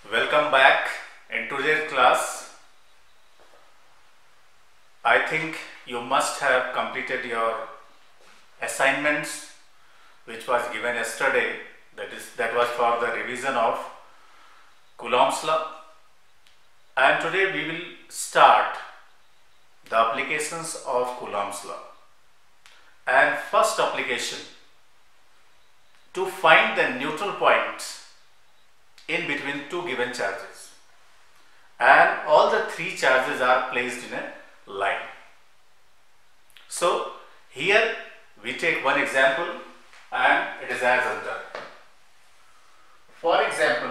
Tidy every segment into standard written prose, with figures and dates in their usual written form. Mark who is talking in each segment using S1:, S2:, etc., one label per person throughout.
S1: Welcome back. In today's class, I think you must have completed your assignments which was given yesterday. That was for the revision of Coulomb's law. And today we will start the applications of Coulomb's law. And first application, to find the neutral points in between two given charges, and all the three charges are placed in a line. So here we take one example and it is as under. For example,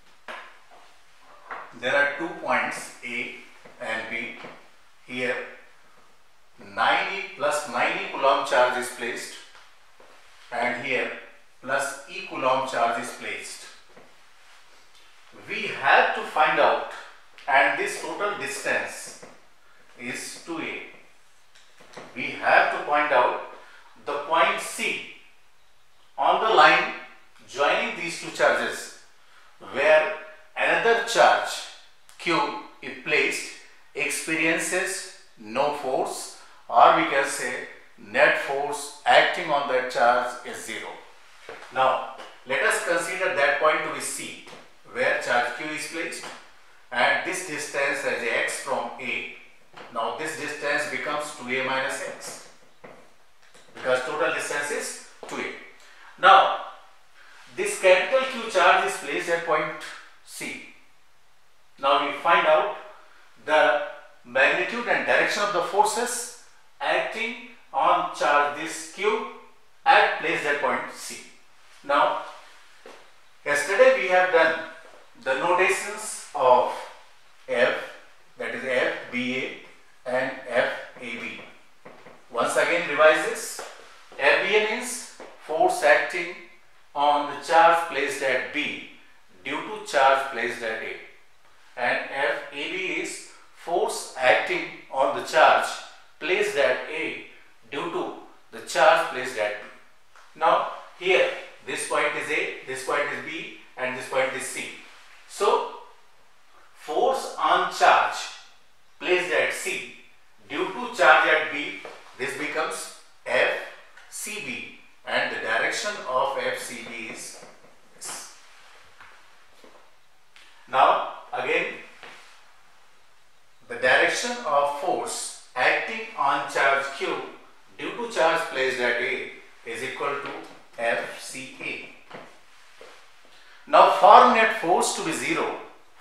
S1: there are 2 points A and B. Here 9E plus 9E Coulomb charge is placed, and here plus E Coulomb charge is placed. We have to find out, and this total distance is 2A. We have to find out the point C on the line joining these two charges, where another charge Q is placed, experiences no force, or we can say net force acting on that charge is 0. Now let us consider that point to be C, where charge Q is placed, and this distance as x from A. Now this distance becomes 2A minus x, because total distance is 2A. Now this capital Q charge is placed at point C. Now we find out the magnitude and direction of the forces acting on charge this Q at placed at point C. Now yesterday we have done the notations of F, that is FBA and FAB. Once again revise this. FBA means force acting on the charge placed at B due to charge placed at A, and FAB is force acting on the charge placed at A due to the charge placed at B. Now here this point is A, this point is B, and this point is C. So force on charge placed at C due to charge at B, this becomes FCB, and the direction of FCB is this. Now again, the direction of force acting on charge Q due to charge placed at A is equal to FCA. Now for net force to be 0,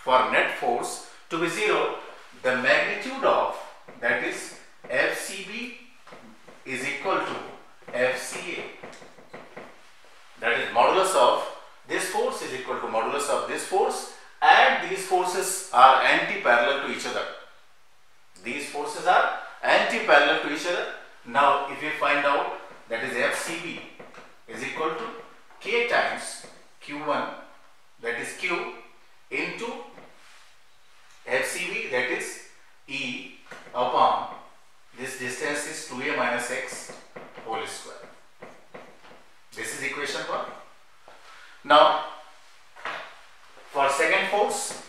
S1: the magnitude of, that is FCB, is equal to FCA. That is modulus of this force is equal to modulus of this force, and these forces are anti-parallel to each other. These forces are anti-parallel to each other. Now if we find out, that is FCB is equal to K times Q1, that is Q, into FCB, that is E, upon this distance is 2A minus x whole square. This is equation 1. Now for second force,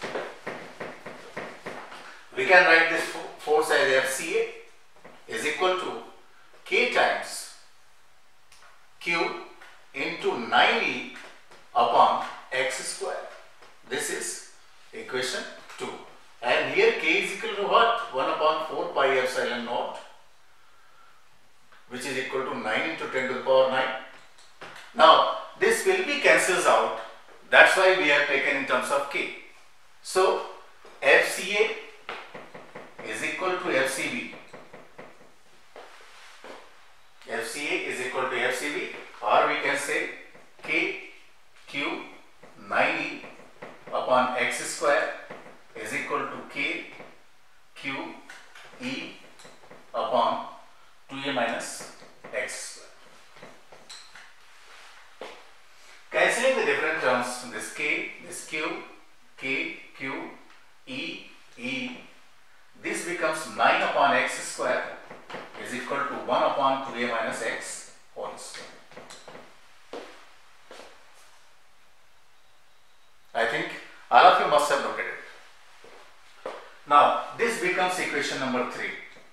S1: we can write this force as FCA is equal to K times Q into 9E upon x square. This is equation 2. And here K is equal to what? 1 upon 4 pi epsilon naught, which is equal to 9 into 10 to the power 9. Now this will be cancels out. That's why we have taken in terms of K. So FCA is equal to FCB. FCA is equal to FCB, or we can say K Q 9E upon x square is equal to K Q E upon 2A minus x square. Cancelling the different terms, this K, this Q, K, Q, E, E, this becomes 9 upon x square is equal to 1 upon 2A minus x whole square. I think all of you must have noted it. Now this becomes equation number 3.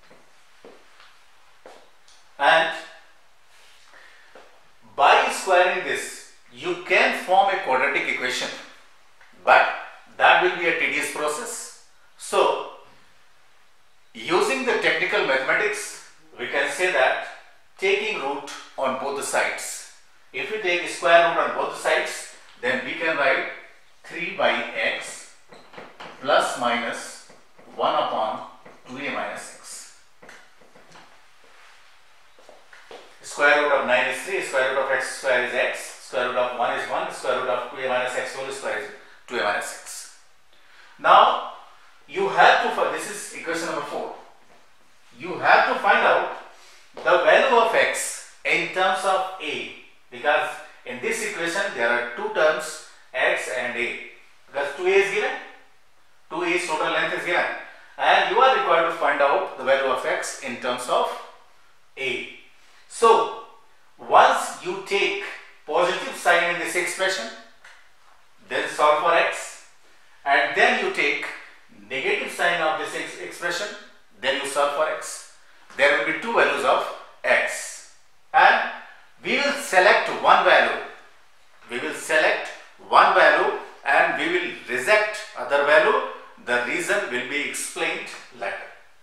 S1: And by squaring this, you can form a quadratic equation, but that will be a tedious process. So, using the technical mathematics, we can say that taking root on both the sides. If we take square root on both the sides, then we can write 3 by x plus minus 1 upon 2a minus x. Square root of 9 is 3, square root of x square is x, square root of 1 is 1, square root of 2a minus x whole square is 2a minus x. Now, you have to, this is equation number 4. You have to find out the value of x in terms of a, because in this equation there are two terms, x and a, because 2a is given, 2a's total length is given, and you are required to find out the value of x in terms of a. So, once you take positive sign in this expression, then solve for x, and then you take negative sign of this expression, then you solve for x. There will be two values of x, and we will select one value. We will select one value and we will reject other value. The reason will be explained later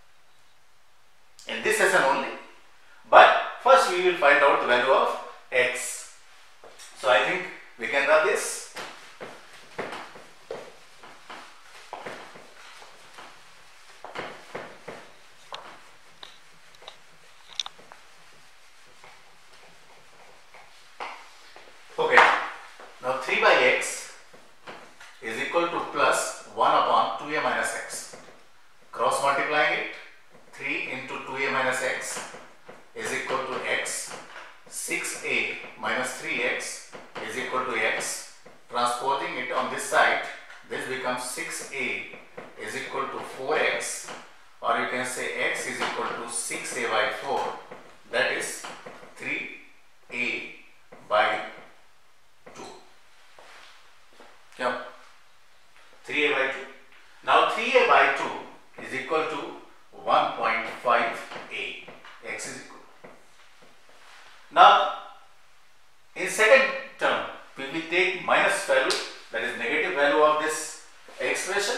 S1: in this session only. But first we will find out the value of x. So I think we can run this. Okay, now 3 by x is equal to plus 1 upon 2a minus x. Cross multiplying it, 3 into 2a minus x is equal to x. 6a minus 3x is equal to x. Transposing it on this side, this becomes 6a is equal to 4x, or you can say x is equal to 6a by 4, that is 3a by 2. Yeah. 3a by 2. Now 3a by 2 is equal to 1.5a. X is equal. Now, in second term, we will take minus value, that is negative value of this expression.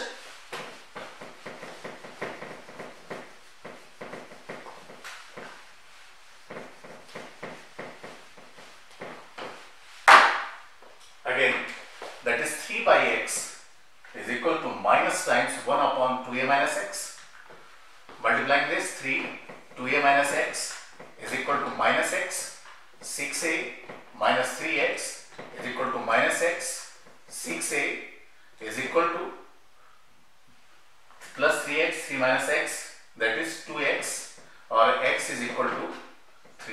S1: Again, that is 3 by x is equal to minus times 1 upon 2a minus x. Multiplying this, 3, 2a minus x is equal to minus x. 6a minus 3x is equal to minus x. 6a is equal to plus 3x, 3 minus x, that is 2x, or x is equal to 3.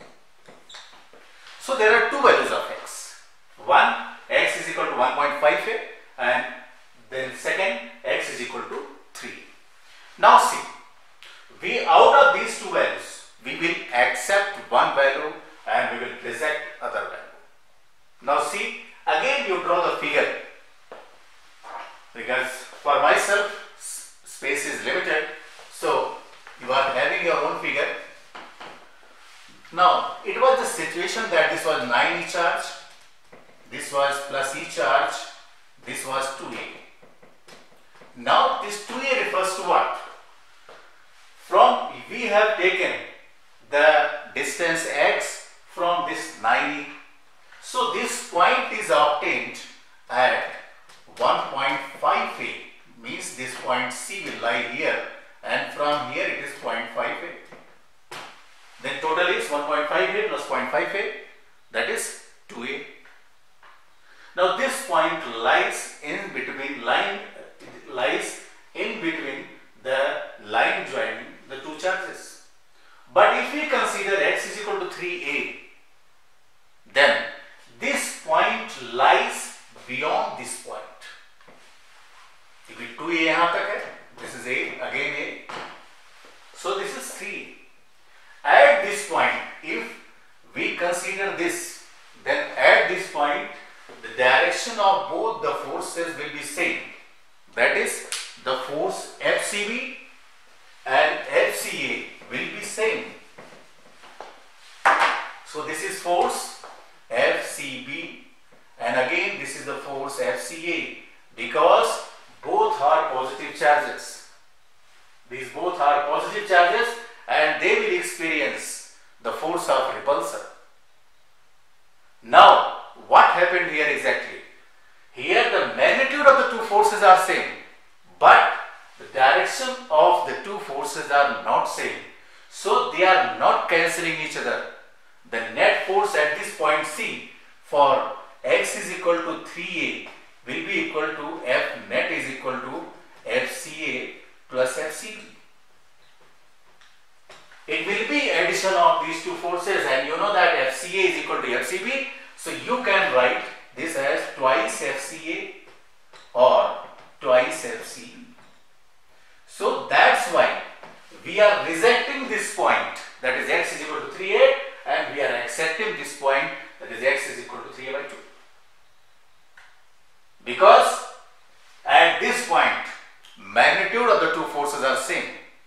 S1: So there are two values of x. One, x is equal to 1.5a, and then second, x is equal to 3. Now see, we out of these two values, we will accept one value and we will reject other value. Now see, again you draw the figure, because for myself space is limited, so you are having your own figure. Now it was the situation that this was 9 E charge, this was plus E charge, this was 2A. Now this 2A refers to what? From, we have taken the distance x from this 9e. So this point is obtained at 1.5a, means this point C will lie here, and from here it is 0.5a. Then total is 1.5a plus 0.5a, that is 2a. Now this point lies in between the line joining the two charges. But if we consider x is equal to 3a, then this point lies beyond this point. If it 2a यहाँ तक है, this is a, again a. So this is 3. At this point, if we consider this, then at this point, the direction of both the forces will be same. FCB and FCA will be same. So this is force FCB and again this is the force FCA, because both are positive charges. These both are positive charges and they will experience the force of repulsor. Now what happened here exactly? Here the magnitude of the two forces are same, but the direction of the two forces are not same. So they are not cancelling each other. The net force at this point C for x is equal to 3a will be equal to F net is equal to FCA plus FCB. It will be addition of these two forces, and you know that FCA is equal to FCB. So you can write this as twice FCA or twice FCB. So that's why we are rejecting this point, that is x is equal to 3a, and we are accepting this point, that is x is equal to 3a by 2. Because at this point magnitude of the two forces are same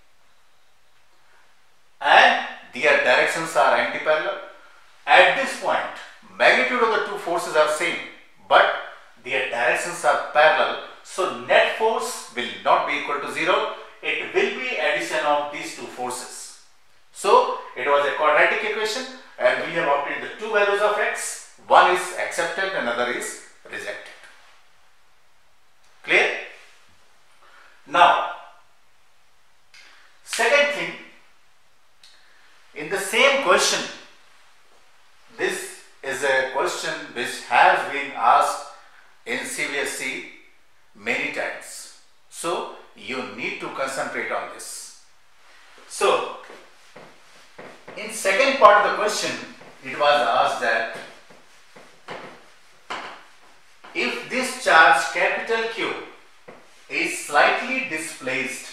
S1: and their directions are antiparallel. At this point magnitude of the two forces are same but their directions are parallel, so net force will not be equal to 0. It will be addition of these two forces. So it was a quadratic equation and we have obtained the two values of x. One is accepted, another is rejected. Clear? Now, second thing, in the same question, this is a question which has been asked in CBSE many times. So you need to concentrate on this. So in second part of the question, it was asked that if this charge capital Q is slightly displaced,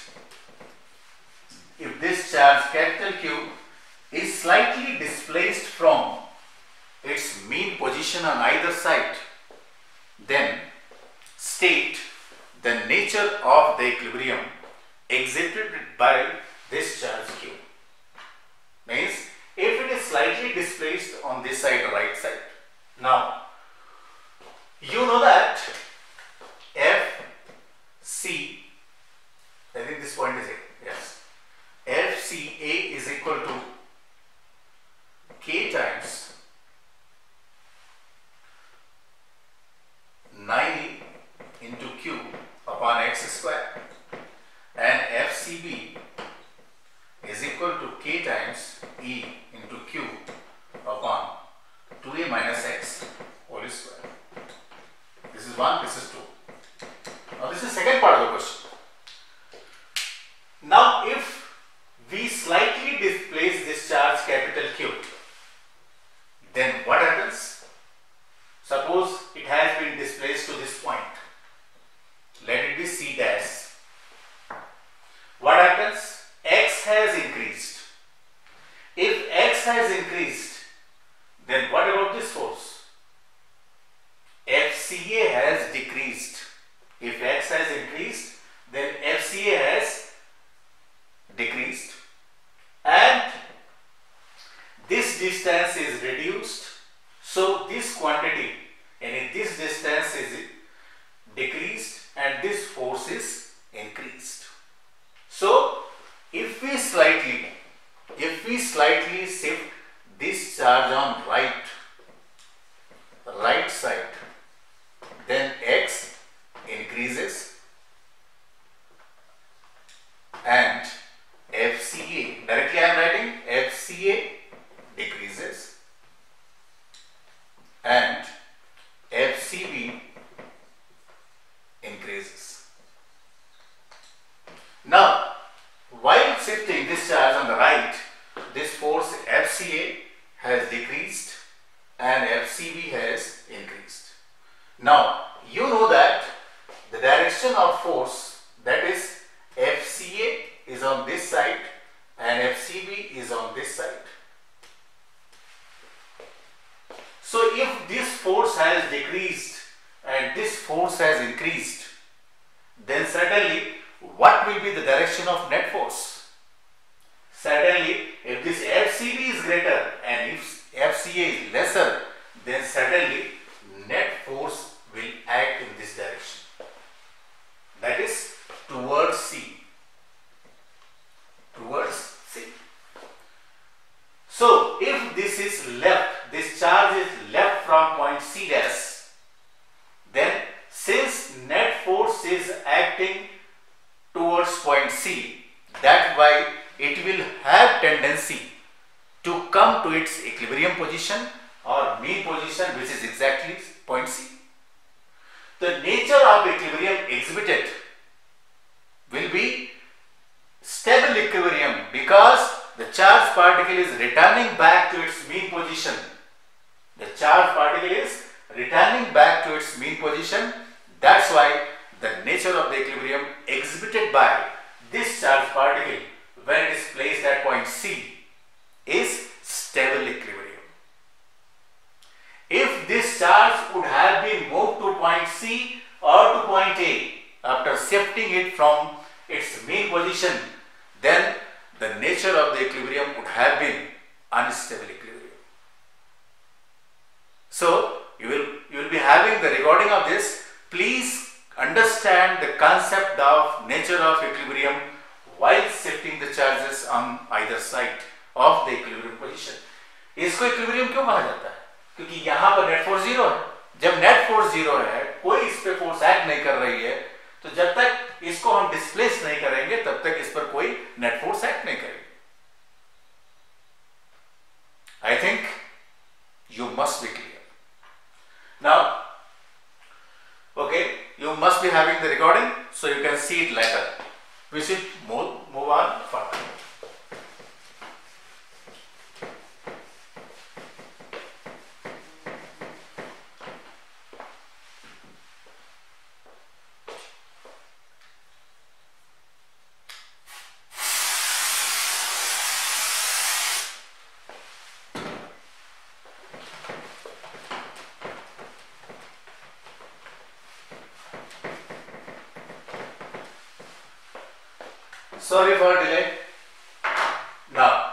S1: if this charge capital Q is slightly displaced from its mean position on either side, then state the nature of the equilibrium exhibited by this charge Q. Means if it is slightly displaced on this side, right side. Now you know that FC, I think this point is A, yes, FCA is equal to K times 90 into Q upon x square, and FCB is equal to K times E into Q upon 2a minus x whole square. This is 1, this is 2. Now this is second part of the question. Now if we slightly displace this charge capital Q, then what happens? Suppose it has been displaced to this point. Let it be C dash. What happens? X has increased. If X has increased, then what about this force? FCA has decreased. If X has increased, then FCA has decreased. And this distance is reduced. So this quantity and this distance is decreased and this force is increased. So if we slightly shift this charge on right side, then X increases and FCA, directly I am writing FCA decreases and FCB increases. Now while shifting this charge on the right, this force FCA has decreased and FCB has increased. Now you know that the direction of force, that is FCA is on this side and FCB is on this side. So if this force has decreased and this force has increased, then certainly what will be the direction of net force? Certainly, if this FCB is greater and if FCA is lesser, then certainly net force will act in this direction. That is towards C. Towards C. So, if this is left, this charge is left from point C dash, then since net force is acting towards point C, that's why it will have tendency to come to its equilibrium position or mean position, which is exactly point C. The nature of equilibrium exhibited will be stable equilibrium because the charged particle is returning back to its mean position. The charged particle is returning back to its mean position. That's why the nature of the equilibrium exhibited by this charged particle when it is placed at point C is stable equilibrium. If this charge would have been moved to point C or to point A after shifting it from its mean position, then the nature of the equilibrium would have been unstable equilibrium. So you will be having the recording of this. Please understand the concept of nature of equilibrium while shifting the charges on either side of the equilibrium position. इसको equilibrium क्यों कहा जाता है? क्योंकि यहाँ पर net force zero है. जब नेट फोर्स जीरो है, कोई इस पे फोर्स एक्ट नहीं कर रही है, तो जब तक इसको हम डिस्प्लेस नहीं करेंगे तब तक इस पर कोई नेट फोर्स एक्ट नहीं करेगी. I think you must be clear. Now, okay, you must be having the recording so you can see it later. We should move on further. Sorry for delay. Now,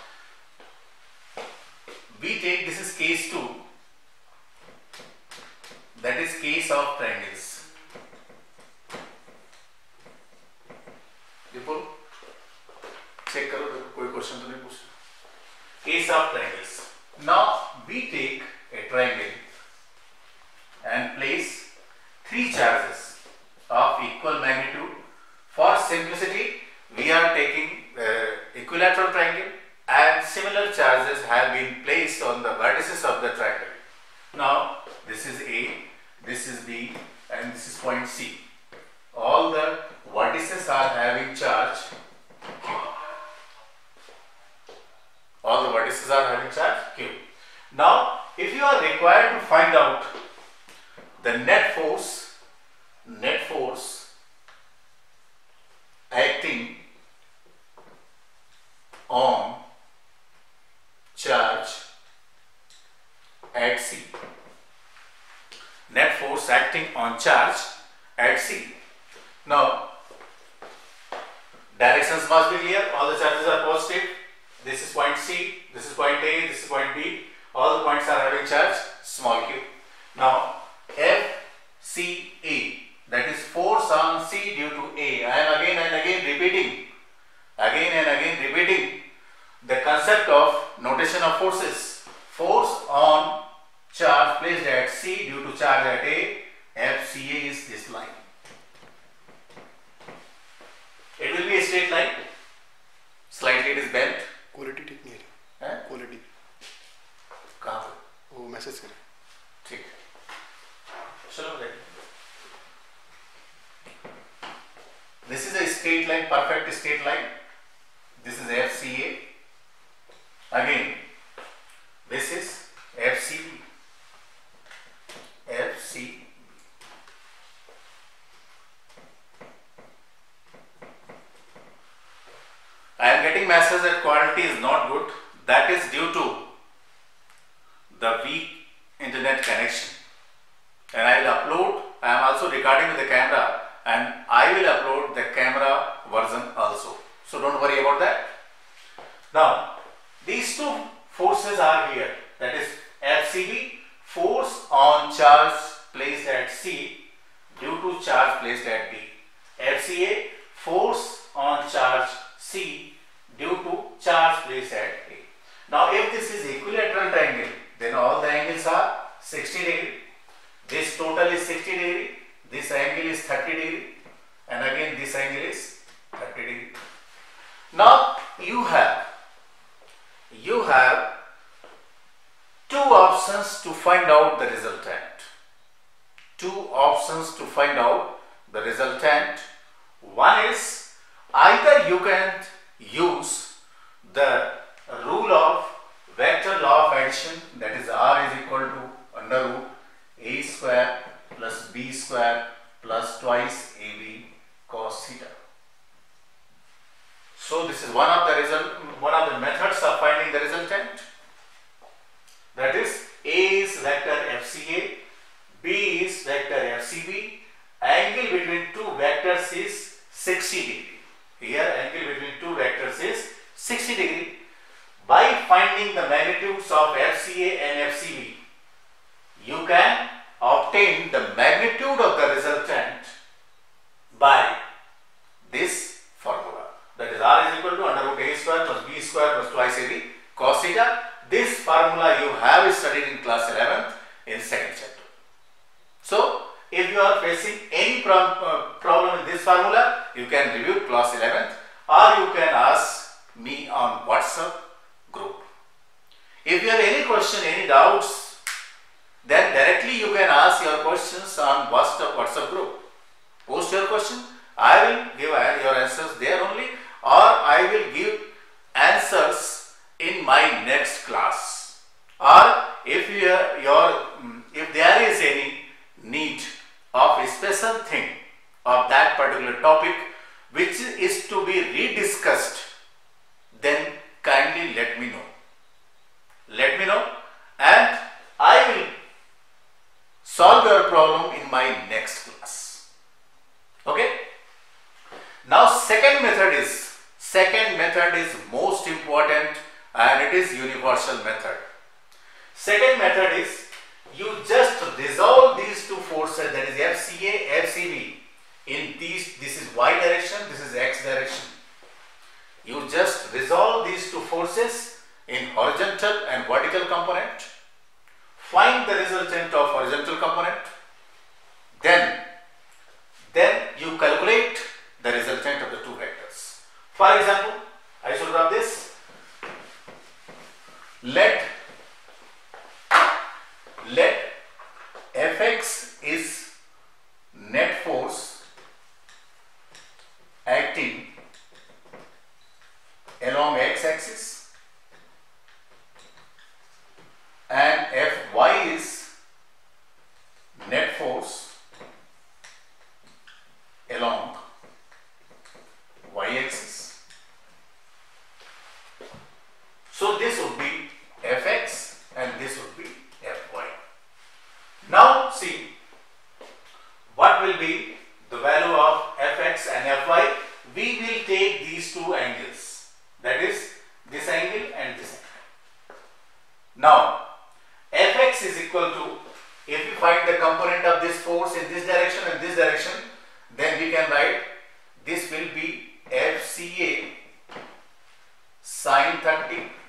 S1: we take, this is case 2, that is case of triangles. देखो, check करो कोई question तो नहीं पूछ. Case of triangles. Now, we take a triangle and place 3 charges of equal magnitude. For simplicity, we are taking equilateral triangle and similar charges have been placed on the vertices of the triangle. Now this is A, this is B and this is point C. All the vertices are having charge Q. All the vertices are having charge Q. Now if you are required to find out the net force acting on charge at C. Net force acting on charge at C. Now, directions must be clear. All the charges are positive. This is point C, this is point A, this is point B. All the points are having charge small q. Now, FCA, that is force on C due to A. I am again and again repeating the concept of notation of forces. Force on charge placed at C due to charge at A, FCA is this line. It will be a straight line. Slightly it is bent.
S2: Quality ठीक नहीं है. Quality
S1: कहाँ पे?
S2: वो message करें.
S1: ठीक. चलो देख. This is a straight line, perfect straight line. This is FCA. Again, this is FCB. FCB. I am getting message that quality is not good. That is due to the weak internet connection. And I will upload. I am also recording with the camera, and I I will upload the camera version also. So don't worry about that. Now, these two forces are here. That is FCB, force on charge placed at C due to charge placed at B. FCA, force on charge C due to charge placed at A. Now, if this is equilateral triangle, then all the angles are 60 degree. This total is 60 degree. This angle is 30 degree. And again this angle is 30 degree. Now, you have two options to find out the resultant. Two options to find out the resultant. One is either you can use the rule of vector law of addition, that is R is equal to under root A square plus B square plus twice AB cos theta. So this is one of the methods of finding the resultant. That is A is vector FCA, B is vector FCB. Angle between two vectors is 60 degree. Here angle between two vectors is 60 degree. By finding the magnitudes of FCA and FCB, you can obtain the magnitude of the resultant by this formula. That is R is equal to under root A square plus B square plus twice AB cos theta. This formula you have studied in class 11th in second chapter. So, if you are facing any problem in this formula, you can review class 11th or you can ask me on WhatsApp group. If you have any question, any doubts, then directly you can ask your questions on WhatsApp group. Post your question. I will give your answers there only, or I will give answers in my next class. Or if if there is any need of a special thing of that particular topic which is to be rediscussed, then kindly let me know. Let me know and I will solve your problem in my next class. Okay? Now second method is most important, and it is universal method. Second method is you just resolve these two forces, that is FCA, FCB, in this is Y direction, this is X direction. You just resolve these two forces in horizontal and vertical component. Find the resultant of horizontal component. Then you calculate the resultant of the two vectors. For example, I should rub this. Let Fx is net force acting along x-axis and Fy is net force along y-axis. So this would be Fx and this would be Fy. Now see what will be the value of Fx and Fy. We will take these two angles, that is this angle and this angle. Now Fx is equal to, if we find the component of this force in this direction and this direction, then we can write this will be FCA sin 30